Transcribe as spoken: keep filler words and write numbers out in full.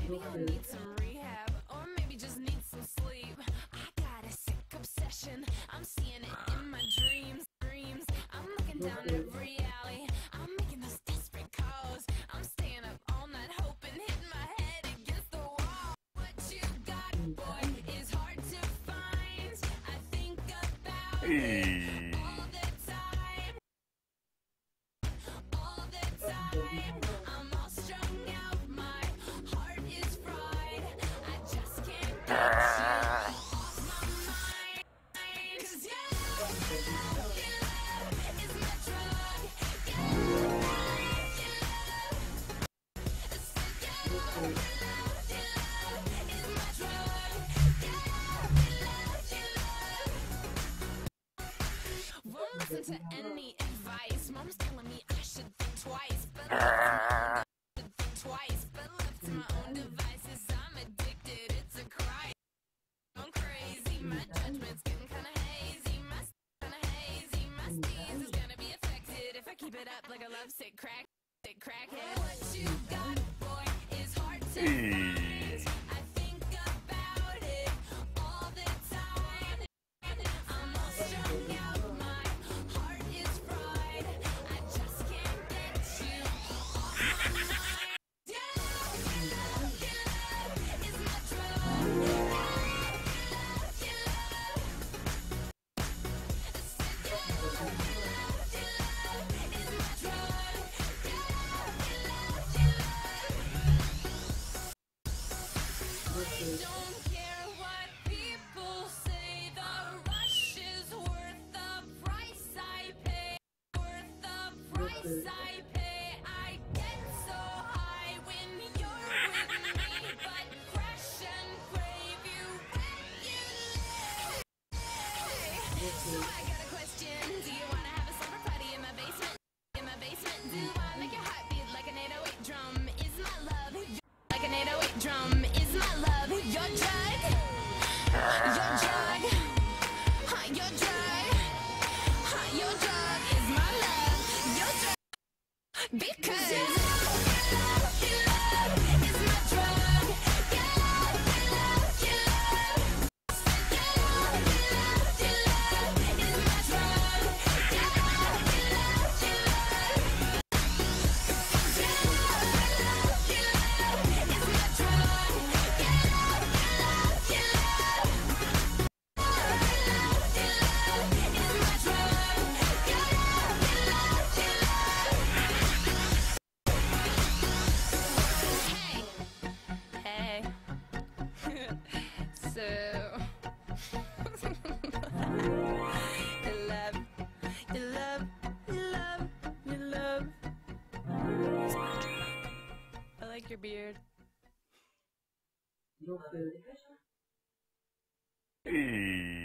Maybe I need some rehab, or maybe just need some sleep. I got a sick obsession, I'm seeing it in my dreams. Dreams, I'm looking down every alley, I'm making those desperate calls. I'm staying up all night hoping, hitting my head against the wall. What you got, boy, is hard to find. I think about it all the time. All the time, I'm all strung out, my heart is fried. I just can't get you off my mind. 'Cause you, you is my drug. You, you, so you, you is my drug. You, you, you won't listen to any advice. Mom's telling me I should think twice, but left to my own, think twice, but left to my own devices, I'm addicted. It's a crime. I'm crazy. My judgment's getting kinda hazy. My s- kinda hazy. My steez is gonna be affected if I keep it up like a lovesick crack, sick crackhead. What you got, boy, is hard to find. I think about it all the time. I'm all strung out, my heart is fried. I just can't get you off my mind. You, you is my drug. You, you, so you, you is my drug. You, you, I don't care what people say, the rush is worth the price I pay. Worth the price I pay. I get so high when you're with me, but crash and crave you when you leave. So I got a question. Do you wanna have a slumber party in my basement? In my basement, do I make your heart beat like an eight oh eight drum? Is my love like an eight oh eight drum? Is my love your drug? Your drug? Huh, your drug? Huh, your drug is my love. Your drug. Because your love, your love is my drug. Your love, your love, your love. Your love, your love, your love is my drug. Your love, your love, your love. Your love, your love, your love is my drug. Your love, your love, your love. Your love, your love is my drug. Your love, your love, your love. Hey, hey. So, you love, you love, you love, you love. I like your beard. Donc, euh, les flèches, hein.